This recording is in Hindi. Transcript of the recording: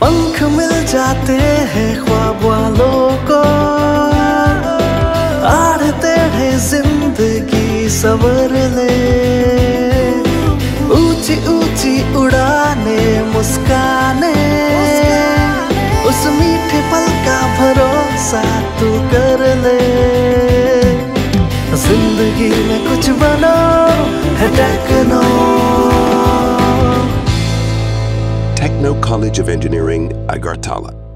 पंख मिल जाते हैं ख्वाब वालों को, आड़ते हैं जिंदगी सवर ले। ऊंची ऊंची उड़ाने मुस्काने, उस मीठे पल का भरोसा तू कर ले। जिंदगी में कुछ बनो है techno. Techno College of Engineering, Agartala.